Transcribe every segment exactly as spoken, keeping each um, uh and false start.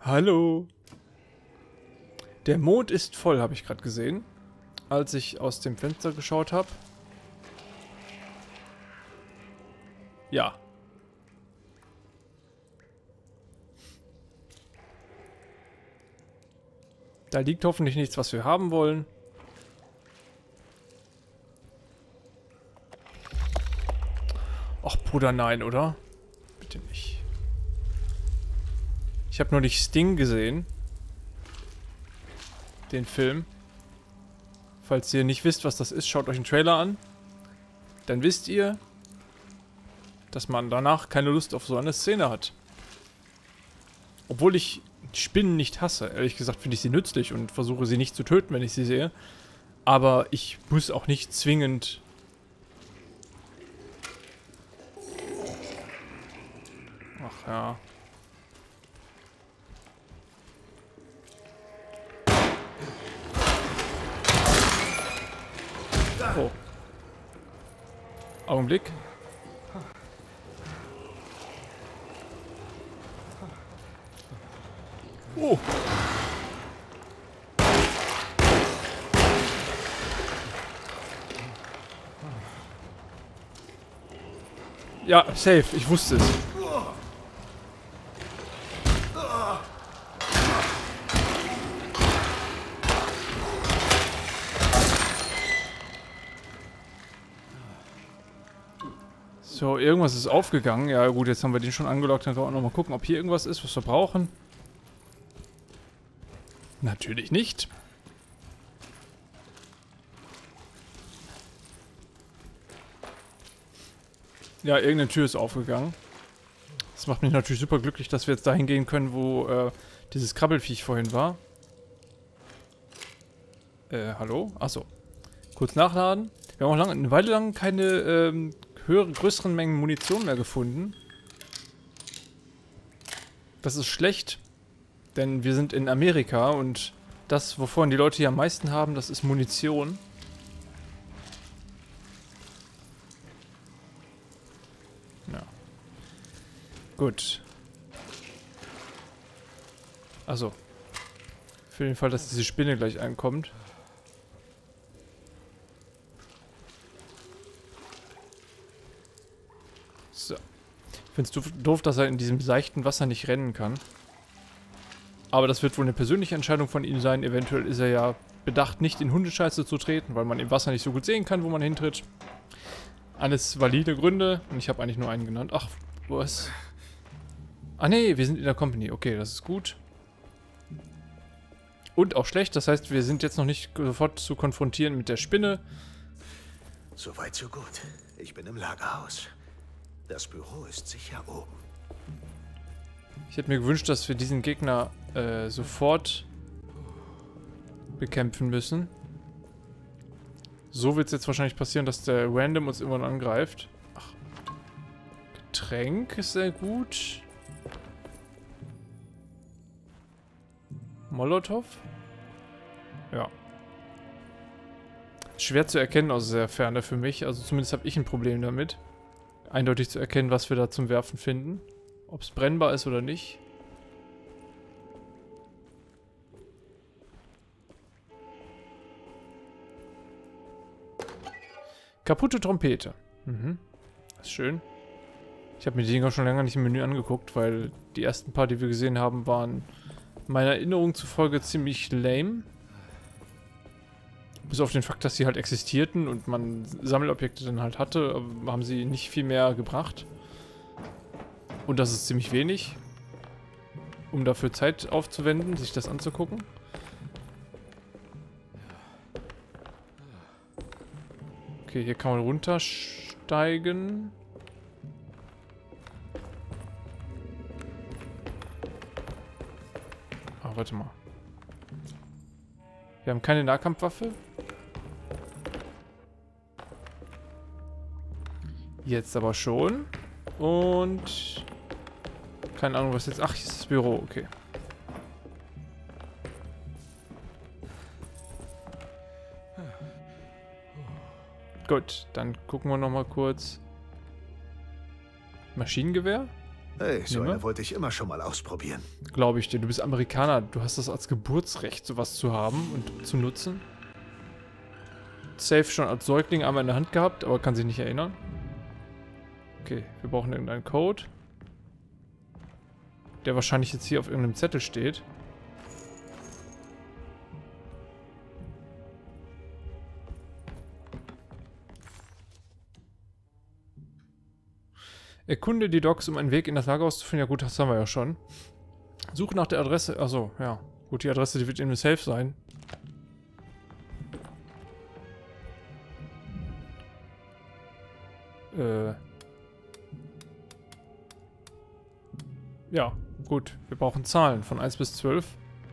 Hallo. Der Mond ist voll, habe ich gerade gesehen, als ich aus dem Fenster geschaut habe. Ja. Da liegt hoffentlich nichts, was wir haben wollen. Ach, Bruder, nein, oder? Bitte nicht. Ich habe nur nicht Sting gesehen. Den Film. Falls ihr nicht wisst, was das ist, schaut euch den Trailer an. Dann wisst ihr, dass man danach keine Lust auf so eine Szene hat. Obwohl ich Spinnen nicht hasse. Ehrlich gesagt finde ich sie nützlich und versuche sie nicht zu töten, wenn ich sie sehe. Aber ich muss auch nicht zwingend... Ach ja. Oh. Augenblick. Oh. Ja, safe. Ich wusste es. So, irgendwas ist aufgegangen. Ja gut, jetzt haben wir den schon angelockt. Dann können wir auch nochmal gucken, ob hier irgendwas ist, was wir brauchen. Natürlich nicht. Ja, irgendeine Tür ist aufgegangen. Das macht mich natürlich super glücklich, dass wir jetzt dahin gehen können, wo äh, dieses Krabbelfiech vorhin war. Äh, hallo? Achso. Kurz nachladen. Wir haben auch lange, eine Weile lang keine ähm, höheren, größeren Mengen Munition mehr gefunden. Das ist schlecht, denn wir sind in Amerika und das, wovon die Leute hier am meisten haben, das ist Munition. Ja. Gut. Also. Für den Fall, dass diese Spinne gleich ankommt. So. Ich finde es doof, dass er in diesem seichten Wasser nicht rennen kann. Aber das wird wohl eine persönliche Entscheidung von ihm sein. Eventuell ist er ja bedacht, nicht in Hundescheiße zu treten, weil man im Wasser nicht so gut sehen kann, wo man hintritt. Alles valide Gründe. Und ich habe eigentlich nur einen genannt. Ach, was? Ah nee, wir sind in der Company. Okay, das ist gut. Und auch schlecht. Das heißt, wir sind jetzt noch nicht sofort zu konfrontieren mit der Spinne. Soweit so gut. Ich bin im Lagerhaus. Das Büro ist sicher oben. Ich hätte mir gewünscht, dass wir diesen Gegner äh, sofort bekämpfen müssen. So wird es jetzt wahrscheinlich passieren, dass der Random uns irgendwann angreift. Ach. Getränk ist sehr gut. Molotow? Ja. Schwer zu erkennen aus der Ferne für mich. Also zumindest habe ich ein Problem damit. Eindeutig zu erkennen, was wir da zum Werfen finden. Ob es brennbar ist oder nicht. Kaputte Trompete. Mhm. Das ist schön. Ich habe mir die Dinger schon länger nicht im Menü angeguckt, weil die ersten paar, die wir gesehen haben, waren meiner Erinnerung zufolge ziemlich lame. Bis auf den Fakt, dass sie halt existierten und man Sammelobjekte dann halt hatte, haben sie nicht viel mehr gebracht. Und das ist ziemlich wenig, um dafür Zeit aufzuwenden, sich das anzugucken. Okay, hier kann man runtersteigen. Ah, warte mal. Wir haben keine Nahkampfwaffe. Jetzt aber schon. Und... keine Ahnung, was jetzt... Ach, hier ist das Büro, okay. Gut, dann gucken wir noch mal kurz. Maschinengewehr? Hey, so Nehme. eine wollte ich immer schon mal ausprobieren. Glaube ich dir. Du bist Amerikaner. Du hast das als Geburtsrecht, sowas zu haben und zu nutzen. Safe schon als Säugling einmal in der Hand gehabt, aber kann sich nicht erinnern. Okay, wir brauchen irgendeinen Code. Der wahrscheinlich jetzt hier auf irgendeinem Zettel steht. Erkunde die Docks, um einen Weg in das Lagerhaus zu finden. Ja gut, das haben wir ja schon. Suche nach der Adresse. Achso, ja. Gut, die Adresse, die wird in dem Safe sein. Äh. Ja, gut. Wir brauchen Zahlen von eins bis zwölf.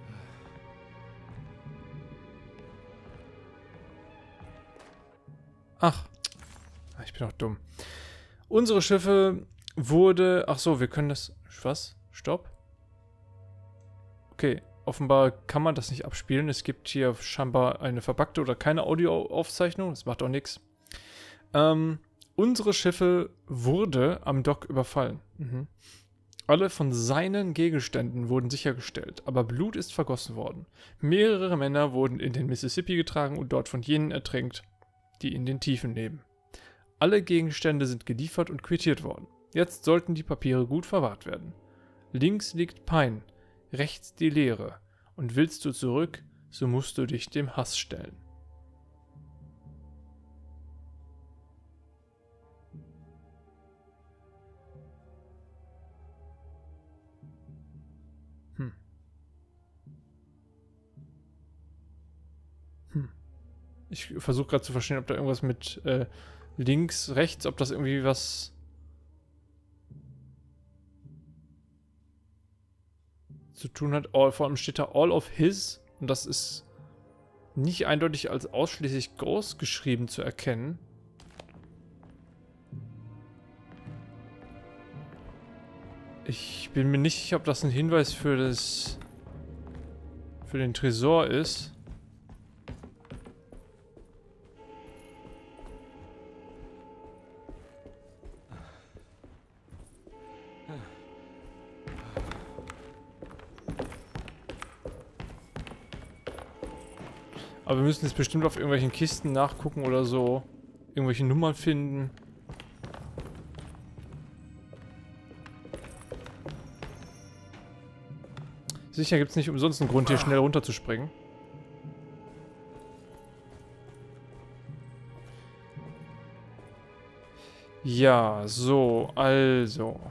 Ach. Ich bin doch dumm. Unsere Schiffe wurde... Ach so, wir können das... Was? Stopp. Okay, offenbar kann man das nicht abspielen. Es gibt hier scheinbar eine verpackte oder keine Audioaufzeichnung. Das macht auch nichts. Ähm, unsere Schiffe wurde am Dock überfallen. Mhm. Alle von seinen Gegenständen wurden sichergestellt, aber Blut ist vergossen worden. Mehrere Männer wurden in den Mississippi getragen und dort von jenen ertränkt, die in den Tiefen leben. Alle Gegenstände sind geliefert und quittiert worden. Jetzt sollten die Papiere gut verwahrt werden. Links liegt Pein, rechts die Leere. Und willst du zurück, so musst du dich dem Hass stellen. Hm. Hm. Ich versuche gerade zu verstehen, ob da irgendwas mit äh, links, rechts, ob das irgendwie was zu tun hat. All, vor allem steht da All of His und das ist nicht eindeutig als ausschließlich groß geschrieben zu erkennen. Ich bin mir nicht sicher, ob das ein Hinweis für das für den Tresor ist. Aber wir müssen jetzt bestimmt auf irgendwelchen Kisten nachgucken oder so. Irgendwelche Nummern finden. Sicher gibt es nicht umsonst einen Grund, hier schnell runterzuspringen. Ja, so, also.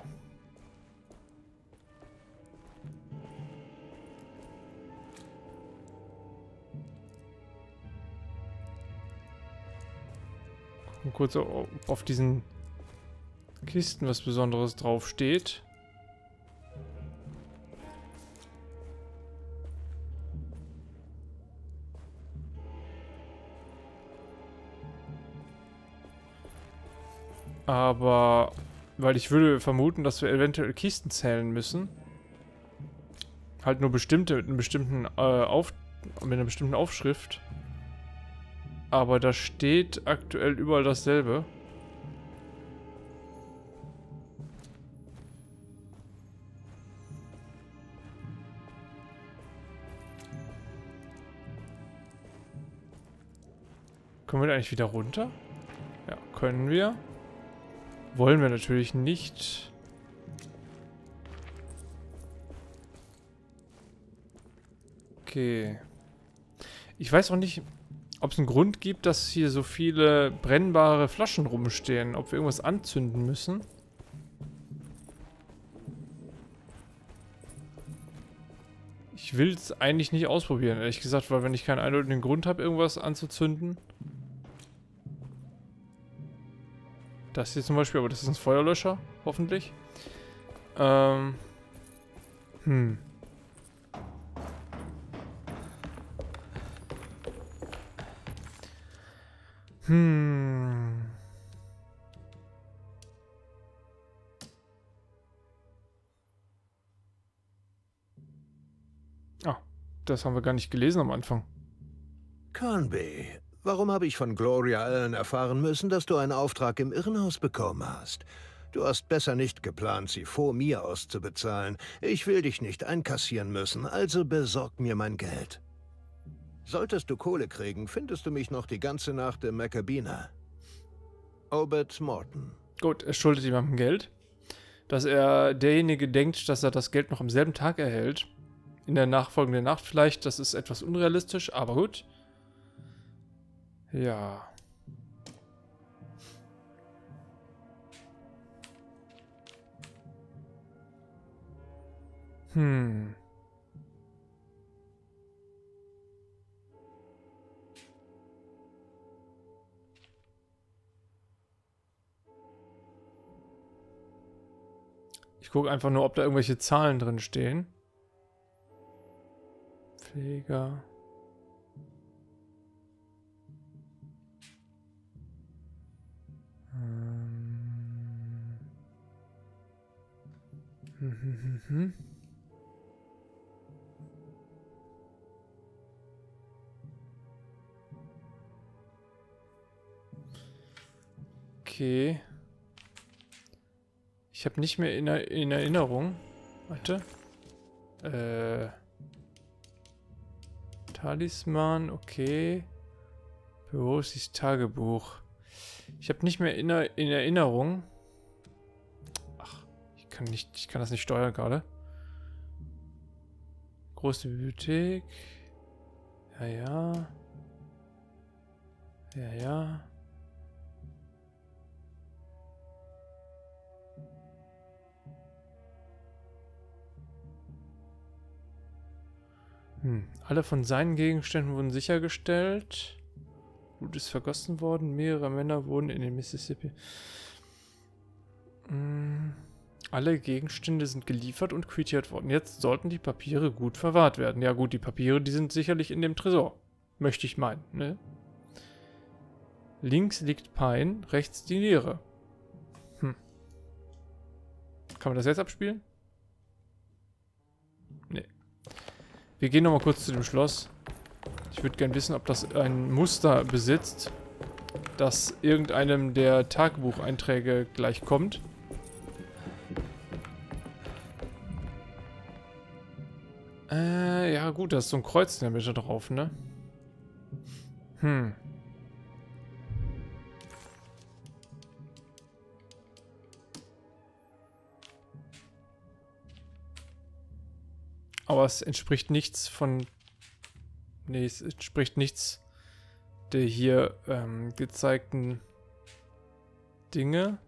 Kurz auf diesen Kisten was Besonderes draufsteht. Aber, weil ich würde vermuten, dass wir eventuell Kisten zählen müssen. Halt nur bestimmte, mit einem bestimmten, äh, auf, mit einer bestimmten Aufschrift. Aber da steht aktuell überall dasselbe. Können wir da eigentlich wieder runter? Ja, können wir. Wollen wir natürlich nicht. Okay. Ich weiß auch nicht, ob es einen Grund gibt, dass hier so viele brennbare Flaschen rumstehen. Ob wir irgendwas anzünden müssen. Ich will es eigentlich nicht ausprobieren, ehrlich gesagt, weil wenn ich keinen eindeutigen Grund habe, irgendwas anzuzünden. Das hier zum Beispiel, aber das ist ein Feuerlöscher, hoffentlich. Ähm. Hm. Hm. Ah, das haben wir gar nicht gelesen am Anfang. Carnby, warum habe ich von Gloria Allen erfahren müssen, dass du einen Auftrag im Irrenhaus bekommen hast? Du hast besser nicht geplant, sie vor mir auszubezahlen. Ich will dich nicht einkassieren müssen, also besorg mir mein Geld. Solltest du Kohle kriegen, findest du mich noch die ganze Nacht im Maccabina. Obed Morton. Gut, er schuldet jemandem Geld. Dass er derjenige denkt, dass er das Geld noch am selben Tag erhält. In der nachfolgenden Nacht vielleicht, das ist etwas unrealistisch, aber gut. Ja. Hm. Ich gucke einfach nur, ob da irgendwelche Zahlen drin stehen. Pfleger. Ähm. Hm, hm, hm, hm. Okay. Ich habe nicht mehr in, er in Erinnerung. Warte. Äh. Talisman, okay. Bürosis Tagebuch. Ich habe nicht mehr in, in Erinnerung. Ach, ich kann nicht, ich kann das nicht steuern gerade. Große Bibliothek. Ja, ja. Ja, ja. Hm. Alle von seinen Gegenständen wurden sichergestellt. Blut ist vergossen worden. Mehrere Männer wurden in den Mississippi. Hm. Alle Gegenstände sind geliefert und quittiert worden. Jetzt sollten die Papiere gut verwahrt werden. Ja gut, die Papiere, die sind sicherlich in dem Tresor. Möchte ich meinen, ne? Links liegt Pine, rechts die Leere. Hm. Kann man das jetzt abspielen? Nee. Wir gehen nochmal kurz zu dem Schloss. Ich würde gerne wissen, ob das ein Muster besitzt, das irgendeinem der Tagebucheinträge gleich kommt. Äh, ja gut, da ist so ein Kreuz in der Mitte drauf, ne? Hm. Aber es entspricht nichts von... Nee, es entspricht nichts der hier ähm, gezeigten Dinge.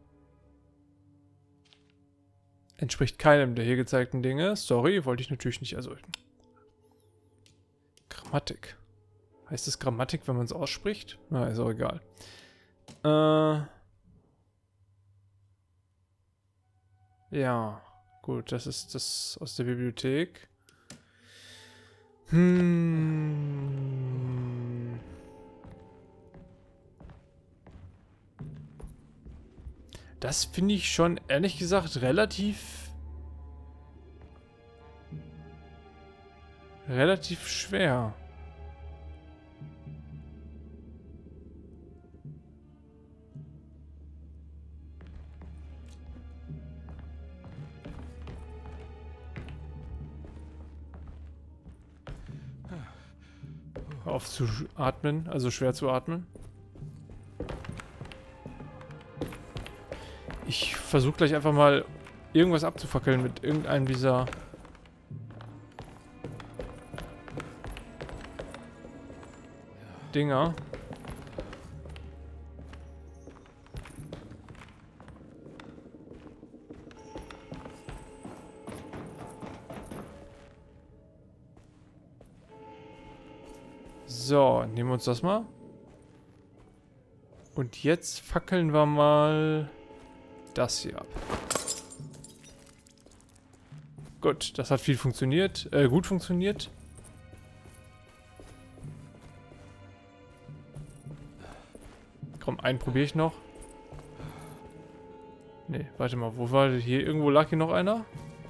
Entspricht keinem der hier gezeigten Dinge. Sorry, wollte ich natürlich nicht... Also... Grammatik. Heißt es Grammatik, wenn man es ausspricht? Na, ist auch egal. Äh... Ja, gut, das ist das aus der Bibliothek. Hm. Das finde ich schon, ehrlich gesagt, relativ... relativ schwer. Auf zu atmen, also schwer zu atmen. Ich versuche gleich einfach mal irgendwas abzufackeln mit irgendeinem dieser Dinger. So, nehmen wir uns das mal. Und jetzt fackeln wir mal das hier ab. Gut, das hat viel funktioniert, äh, gut funktioniert. Komm, einen probiere ich noch. Ne, warte mal, wo war das? Hier? Irgendwo lag hier noch einer?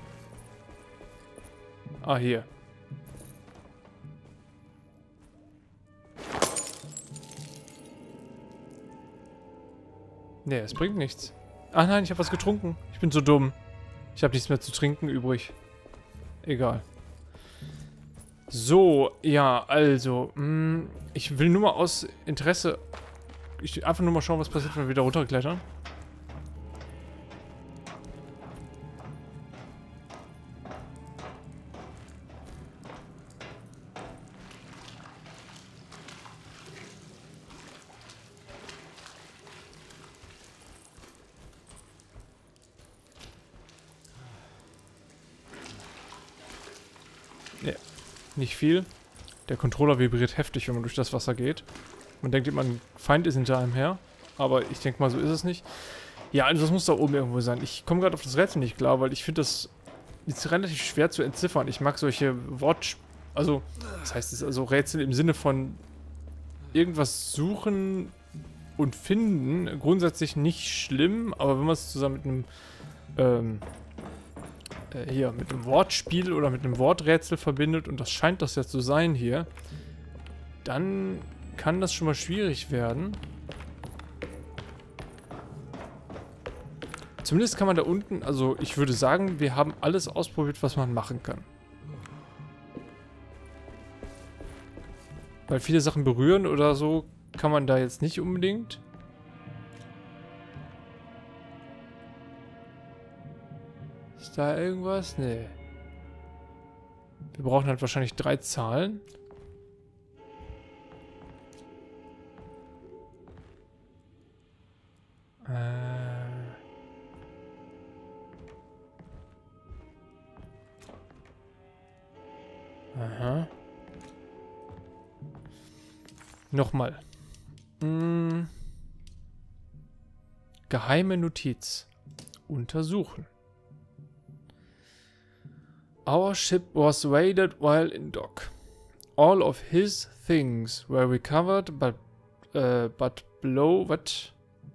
Ah, hier. Ne, es bringt nichts. Ah nein, ich habe was getrunken. Ich bin so dumm. Ich habe nichts mehr zu trinken übrig. Egal. So, ja, also. Mh, ich will nur mal aus Interesse... Ich will einfach nur mal schauen, was passiert, wenn wir wieder runterklettern. Nee, nicht viel. Der Controller vibriert heftig, wenn man durch das Wasser geht. Man denkt immer, ein Feind ist hinter einem her. Aber ich denke mal, so ist es nicht. Ja, also das muss da oben irgendwo sein. Ich komme gerade auf das Rätsel nicht klar, weil ich finde das ist relativ schwer zu entziffern. Ich mag solche Wort... Also, das heißt es also Rätsel im Sinne von irgendwas suchen und finden. Grundsätzlich nicht schlimm, aber wenn man es zusammen mit einem... Ähm, äh, hier, mit einem Wortspiel oder mit einem Worträtsel verbindet, und das scheint das ja zu sein hier, dann kann das schon mal schwierig werden. Zumindest kann man da unten, also ich würde sagen, wir haben alles ausprobiert, was man machen kann. Weil viele Sachen berühren oder so kann man da jetzt nicht unbedingt. Ist da irgendwas? Nee. Wir brauchen halt wahrscheinlich drei Zahlen. Äh... Aha. Nochmal. Hm. Geheime Notiz. Untersuchen. Our ship was raided while in dock. All of his things were recovered, but uh, but below what?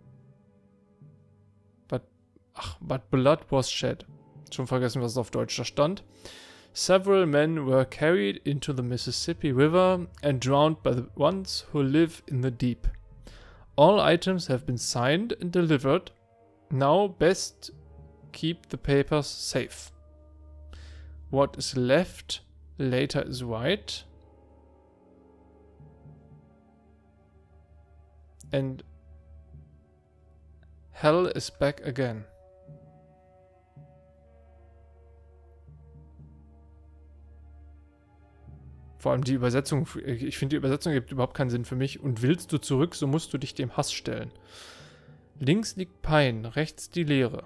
But ach, but blood was shed. Schon vergessen, was auf Deutsch da stand. Several men were carried into the Mississippi River and drowned by the ones who live in the deep. All items have been signed and delivered. Now best keep the papers safe. What is left later is right. And hell is back again. Vor allem die Übersetzung, ich finde die Übersetzung gibt überhaupt keinen Sinn für mich. Und willst du zurück, so musst du dich dem Hass stellen. Links liegt Pein, rechts die Leere.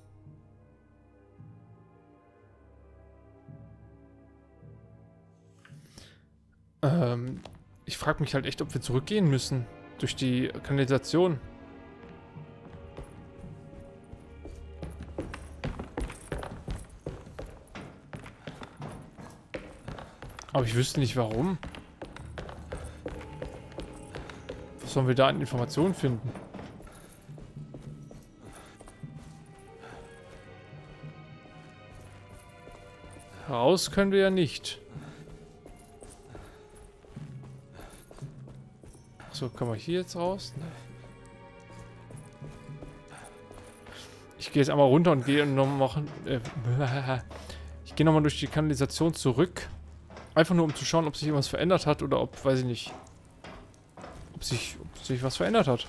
Ähm, ich frage mich halt echt, ob wir zurückgehen müssen. Durch die Kanalisation. Aber ich wüsste nicht warum. Was sollen wir da an Informationen finden? Raus können wir ja nicht. So, kann man hier jetzt raus? Nee. Ich gehe jetzt einmal runter und gehe noch machen. Äh, ich gehe nochmal durch die Kanalisation zurück. Einfach nur um zu schauen, ob sich irgendwas verändert hat oder ob, weiß ich nicht, ob sich, ob sich was verändert hat.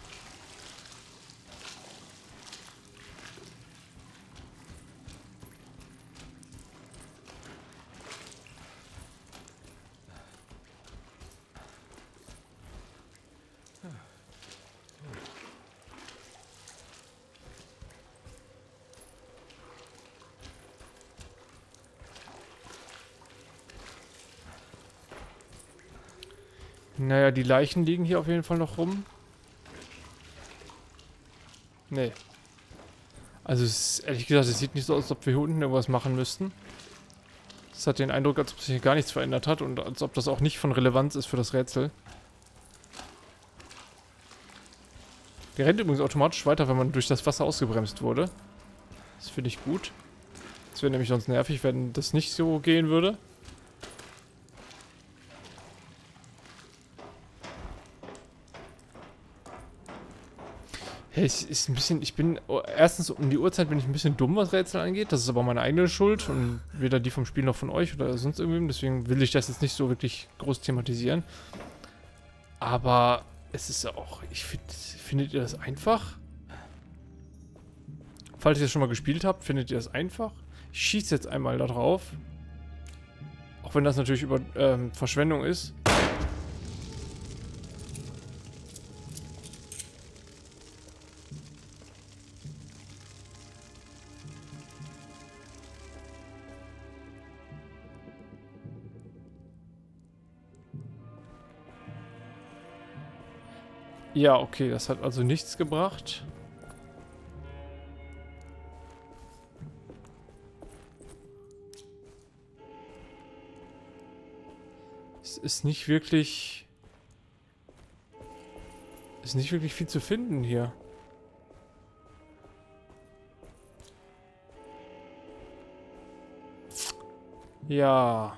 Naja, die Leichen liegen hier auf jeden Fall noch rum. Nee. Also, es ist, ehrlich gesagt, es sieht nicht so aus, als ob wir hier unten irgendwas machen müssten. Es hat den Eindruck, als ob sich hier gar nichts verändert hat und als ob das auch nicht von Relevanz ist für das Rätsel. Der rennt übrigens automatisch weiter, wenn man durch das Wasser ausgebremst wurde. Das finde ich gut. Das wäre nämlich sonst nervig, wenn das nicht so gehen würde. Ja, es ist ein bisschen, ich bin, erstens um die Uhrzeit bin ich ein bisschen dumm, was Rätsel angeht. Das ist aber meine eigene Schuld und weder die vom Spiel noch von euch oder sonst irgendwem. Deswegen will ich das jetzt nicht so wirklich groß thematisieren. Aber es ist auch, ich finde, findet ihr das einfach? Falls ihr das schon mal gespielt habt, findet ihr das einfach? Ich schieße jetzt einmal da drauf. Auch wenn das natürlich über ähm, Verschwendung ist. Ja, okay, das hat also nichts gebracht. Es ist nicht wirklich... Es ist nicht wirklich viel zu finden hier. Ja...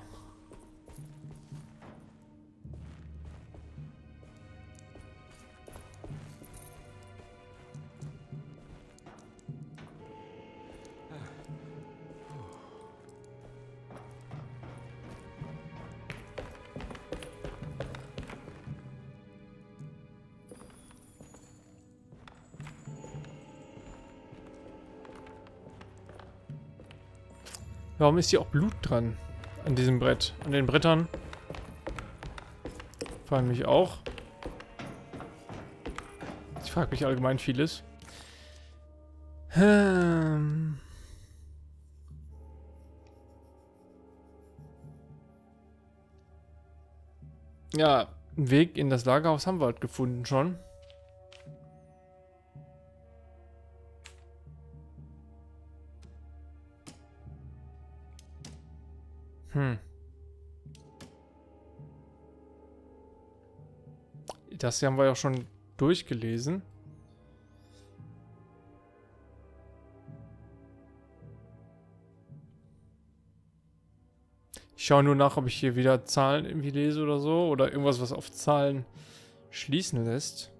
Warum ist hier auch Blut dran? An diesem Brett. An den Brettern. Frage mich auch. Ich frage mich allgemein vieles. Hm. Ja, einen Weg in das Lagerhaus haben wir halt gefunden schon. Hm. Das hier haben wir ja auch schon durchgelesen. Ich schaue nur nach, ob ich hier wieder Zahlen irgendwie lese oder so. Oder irgendwas, was auf Zahlen schließen lässt.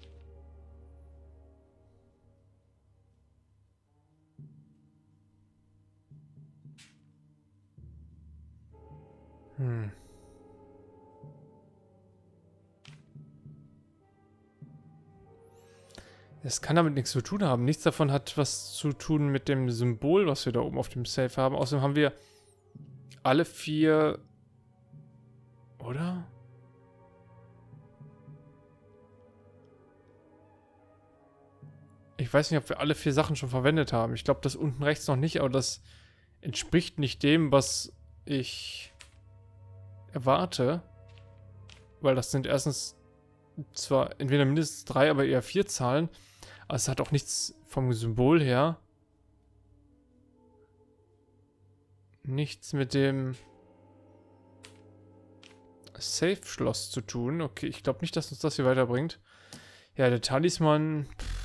Hm. Es kann damit nichts zu tun haben. Nichts davon hat was zu tun mit dem Symbol, was wir da oben auf dem Safe haben. Außerdem haben wir alle vier... Oder? Ich weiß nicht, ob wir alle vier Sachen schon verwendet haben. Ich glaube, das unten rechts noch nicht, aber das entspricht nicht dem, was ich erwarte. Weil das sind erstens zwar entweder mindestens drei, aber eher vier Zahlen. Aber es hat auch nichts vom Symbol her. Nichts mit dem Safe-Schloss zu tun. Okay, ich glaube nicht, dass uns das hier weiterbringt. Ja, der Talisman... Pff,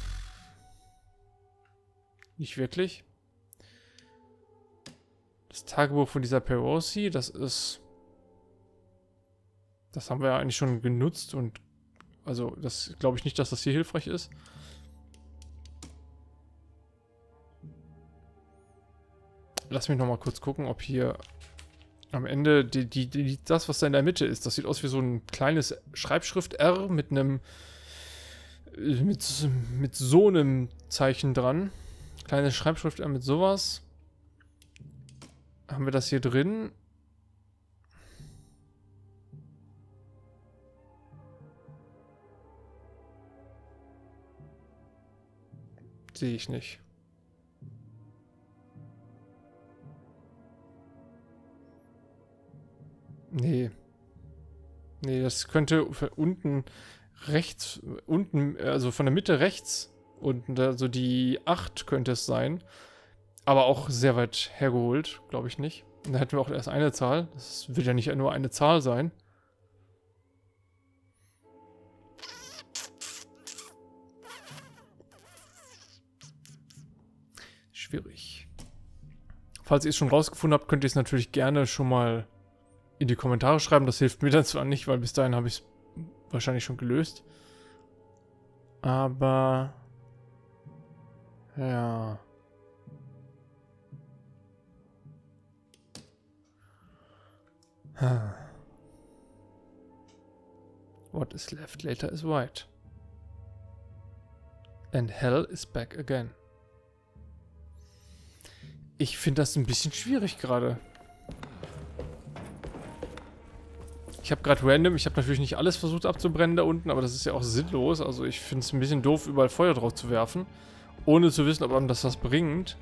nicht wirklich. Das Tagebuch von dieser Perosi, das ist... Das haben wir ja eigentlich schon genutzt und... Also, das glaube ich nicht, dass das hier hilfreich ist. Lass mich nochmal kurz gucken, ob hier am Ende die, die, die, das, was da in der Mitte ist, das sieht aus wie so ein kleines Schreibschrift R mit einem mit, mit so einem Zeichen dran. Kleine Schreibschrift R mit sowas. Haben wir das hier drin? Sehe ich nicht. Nee. Nee, das könnte unten rechts, unten, also von der Mitte rechts unten, also die acht könnte es sein. Aber auch sehr weit hergeholt, glaube ich nicht. Und da hätten wir auch erst eine Zahl. Das wird ja nicht nur eine Zahl sein. Schwierig. Falls ihr es schon rausgefunden habt, könnt ihr es natürlich gerne schon mal in die Kommentare schreiben. Das hilft mir dann zwar nicht, weil bis dahin habe ich es wahrscheinlich schon gelöst. Aber Ja. What is left later is white. And hell is back again. Ich finde das ein bisschen schwierig gerade. Ich habe gerade random, ich habe natürlich nicht alles versucht abzubrennen da unten, aber das ist ja auch sinnlos. Also ich finde es ein bisschen doof, überall Feuer drauf zu werfen, ohne zu wissen, ob einem das was bringt.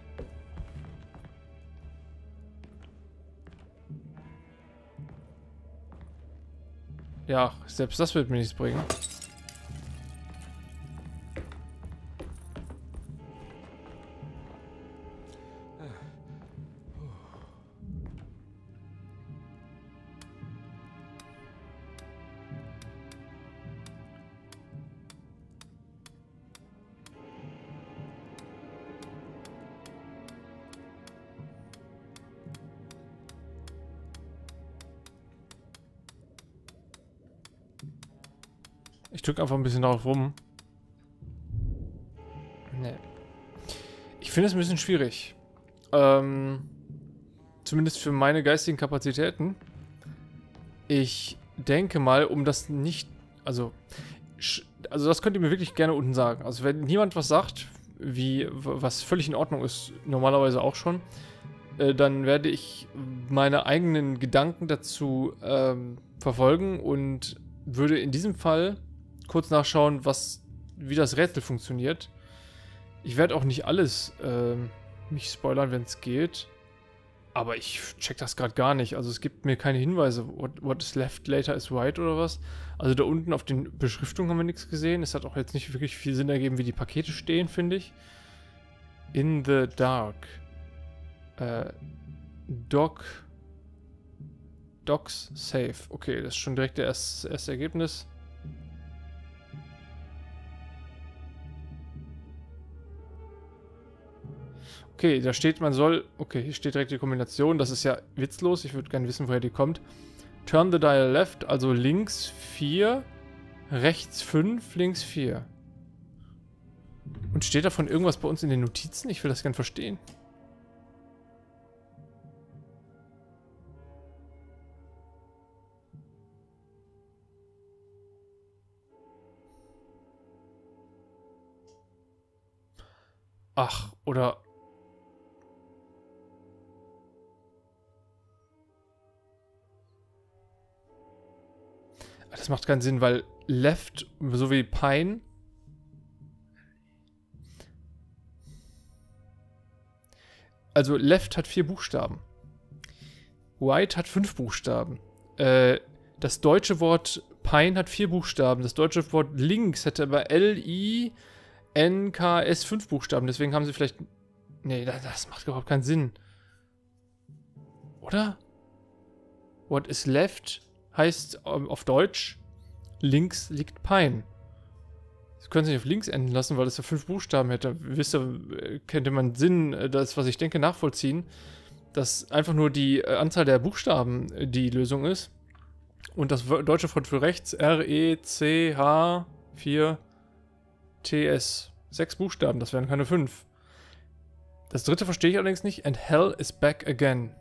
Ja, selbst das wird mir nichts bringen. Ich drücke einfach ein bisschen darauf rum. Nee. Ich finde es ein bisschen schwierig. Ähm, zumindest für meine geistigen Kapazitäten. Ich denke mal, um das nicht... Also, also das könnt ihr mir wirklich gerne unten sagen. Also wenn niemand was sagt, wie was völlig in Ordnung ist, normalerweise auch schon, äh, dann werde ich meine eigenen Gedanken dazu ähm, verfolgen und würde in diesem Fall kurz nachschauen, was, wie das Rätsel funktioniert. Ich werde auch nicht alles äh, mich spoilern, wenn es geht. Aber ich check das gerade gar nicht. Also es gibt mir keine Hinweise. What, what is left later is white oder was. Also da unten auf den Beschriftungen haben wir nichts gesehen. Es hat auch jetzt nicht wirklich viel Sinn ergeben, wie die Pakete stehen, finde ich. In the dark. Äh, Doc. Docs safe. Okay, das ist schon direkt das erste, erste Ergebnis. Okay, da steht, man soll... Okay, hier steht direkt die Kombination. Das ist ja witzlos. Ich würde gerne wissen, woher die kommt. Turn the dial left, also links vier, rechts fünf, links vier. Und steht davon irgendwas bei uns in den Notizen? Ich will das gerne verstehen. Ach, oder... Das macht keinen Sinn, weil Left, so wie Pine... Also Left hat vier Buchstaben. White hat fünf Buchstaben. Äh, das deutsche Wort Pine hat vier Buchstaben. Das deutsche Wort links hätte aber L I N K S fünf Buchstaben. Deswegen haben sie vielleicht... Nee, das, das macht überhaupt keinen Sinn. Oder? What is left heißt um, auf Deutsch, links liegt Pine. Das können Sie nicht auf links enden lassen, weil das ja fünf Buchstaben hätte. Wisst ihr, könnte man Sinn, das, was ich denke, nachvollziehen, dass einfach nur die Anzahl der Buchstaben die Lösung ist. Und das deutsche Wort für rechts, R E C H vier T S. Sechs Buchstaben, das wären keine fünf. Das dritte verstehe ich allerdings nicht. And hell is back again.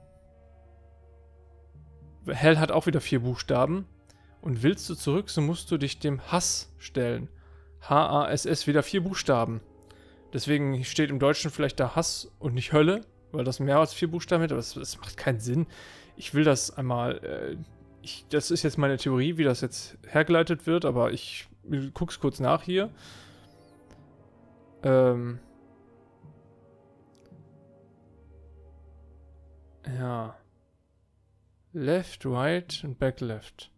Hell hat auch wieder vier Buchstaben. Und willst du zurück, so musst du dich dem Hass stellen. H A S S, wieder vier Buchstaben. Deswegen steht im Deutschen vielleicht da Hass und nicht Hölle, weil das mehr als vier Buchstaben hat, aber das, das macht keinen Sinn. Ich will das einmal, äh, ich, das ist jetzt meine Theorie, wie das jetzt hergeleitet wird, aber ich guck's kurz nach hier. Ähm. Ja. Left, right und back left.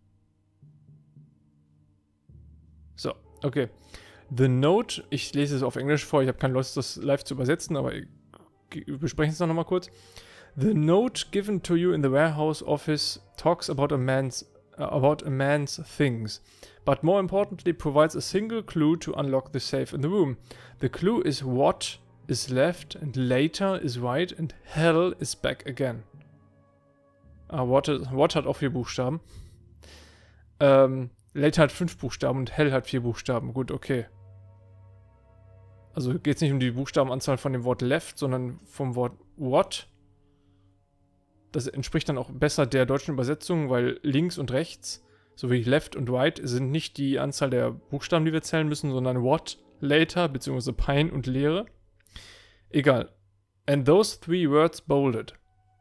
So, okay. The note, ich lese es auf Englisch vor, ich habe keine Lust, das live zu übersetzen, aber wir besprechen es noch mal kurz. The note given to you in the warehouse office talks about a man's uh, about a man's things, but more importantly provides a single clue to unlock the safe in the room. The clue is what is left and later is right and hell is back again. Ah, what, what hat auch vier Buchstaben. Ähm, later hat fünf Buchstaben und hell hat vier Buchstaben. Gut, okay. Also geht es nicht um die Buchstabenanzahl von dem Wort left, sondern vom Wort what. Das entspricht dann auch besser der deutschen Übersetzung, weil links und rechts, sowie left und right, sind nicht die Anzahl der Buchstaben, die wir zählen müssen, sondern what, later, beziehungsweise Pine und Leere. Egal. And those three words bolded.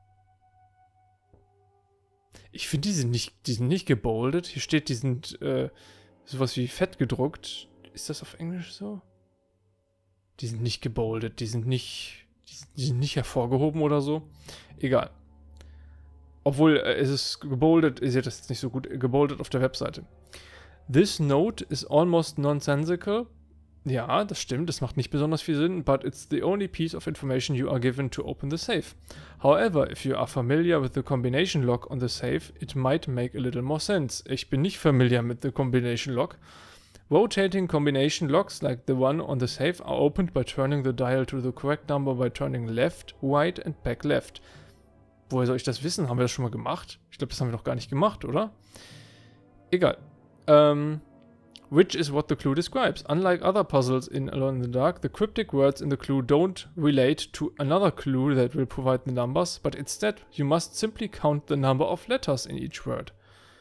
Ich finde, die sind nicht, die sind nicht geboldet. Hier steht, die sind äh, sowas wie fett gedruckt. Ist das auf Englisch so? Die sind nicht geboldet, die sind nicht, die sind, die sind nicht hervorgehoben oder so. Egal. Obwohl, äh, es ist geboldet, ihr seht das jetzt nicht so gut, geboldet auf der Webseite. This note is almost nonsensical. Ja, das stimmt, das macht nicht besonders viel Sinn, but it's the only piece of information you are given to open the safe. However, if you are familiar with the combination lock on the safe, it might make a little more sense. Ich bin nicht familiar mit the combination lock. Rotating combination locks like the one on the safe are opened by turning the dial to the correct number by turning left, right and back left. Woher soll ich das wissen? Haben wir das schon mal gemacht? Ich glaube, das haben wir noch gar nicht gemacht, oder? Egal. Ähm... Which is what the clue describes. Unlike other puzzles in Alone in the Dark, the cryptic words in the clue don't relate to another clue that will provide the numbers, but instead you must simply count the number of letters in each word.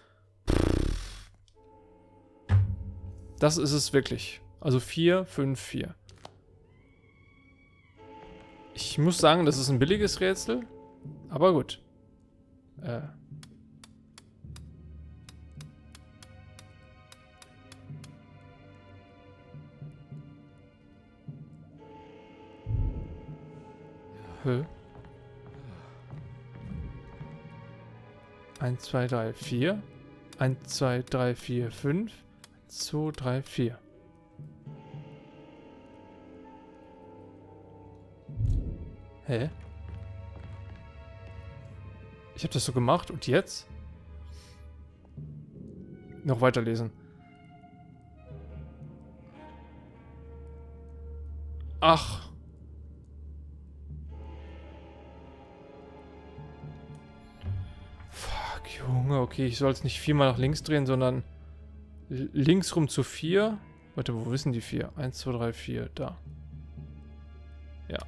Das ist es wirklich. Also vier, fünf, vier. Ich muss sagen, das ist ein billiges Rätsel, aber gut. Äh... Hä? eins, zwei, drei, vier. eins, zwei, drei, vier, fünf. eins, zwei, drei, vier. Hä? Ich habe das so gemacht und jetzt? Noch weiterlesen. Ach. Junge, okay, ich soll es nicht viermal nach links drehen, sondern links rum zu vier. Warte, wo wissen die vier? eins, zwei, drei, vier, da. Ja.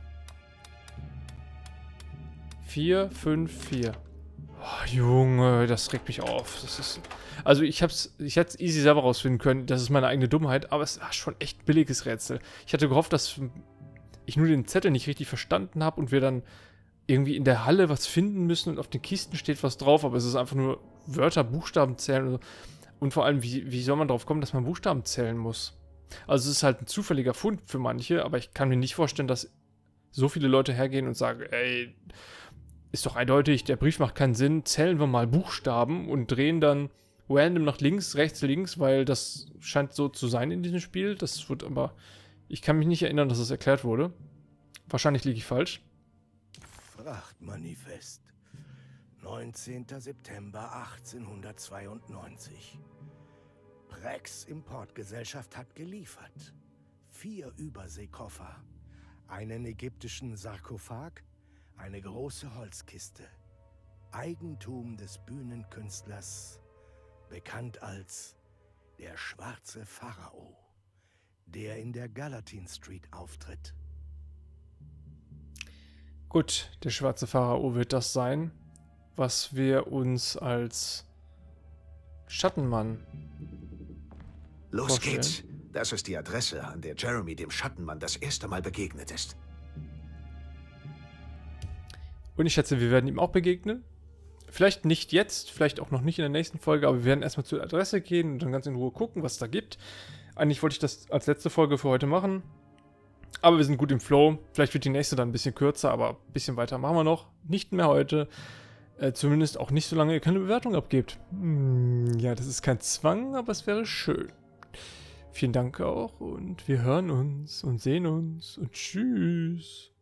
vier, fünf, vier. Oh, Junge, das regt mich auf. Das ist, also ich hab's, ich hätte es easy selber rausfinden können. Das ist meine eigene Dummheit, aber es ist schon echt ein billiges Rätsel. Ich hatte gehofft, dass ich nur den Zettel nicht richtig verstanden habe und wir dann irgendwie in der Halle was finden müssen und auf den Kisten steht was drauf, aber es ist einfach nur Wörter, Buchstaben zählen und, so. Und vor allem, wie, wie soll man drauf kommen, dass man Buchstaben zählen muss? Also es ist halt ein zufälliger Fund für manche, aber ich kann mir nicht vorstellen, dass so viele Leute hergehen und sagen, ey, ist doch eindeutig, der Brief macht keinen Sinn, zählen wir mal Buchstaben und drehen dann random nach links, rechts, links, weil das scheint so zu sein in diesem Spiel. Das wird aber, ich kann mich nicht erinnern, dass das erklärt wurde. Wahrscheinlich liege ich falsch. Frachtmanifest. neunzehnter September achtzehnhundertzweiundneunzig. Prex Importgesellschaft hat geliefert. Vier Überseekoffer, einen ägyptischen Sarkophag, eine große Holzkiste. Eigentum des Bühnenkünstlers, bekannt als der schwarze Pharao, der in der Gallatin Street auftritt. Gut, der schwarze Pharao wird das sein, was wir uns als Schattenmann Los vorstellen. geht's. Das ist die Adresse, an der Jeremy dem Schattenmann das erste Mal begegnet ist. Und ich schätze, wir werden ihm auch begegnen. Vielleicht nicht jetzt, vielleicht auch noch nicht in der nächsten Folge, aber wir werden erstmal zur Adresse gehen und dann ganz in Ruhe gucken, was es da gibt. Eigentlich wollte ich das als letzte Folge für heute machen. Aber wir sind gut im Flow. Vielleicht wird die nächste dann ein bisschen kürzer, aber ein bisschen weiter machen wir noch. Nicht mehr heute. Äh, zumindest auch nicht, solange ihr keine Bewertung abgebt. Hm, ja, das ist kein Zwang, aber es wäre schön. Vielen Dank auch und wir hören uns und sehen uns und tschüss.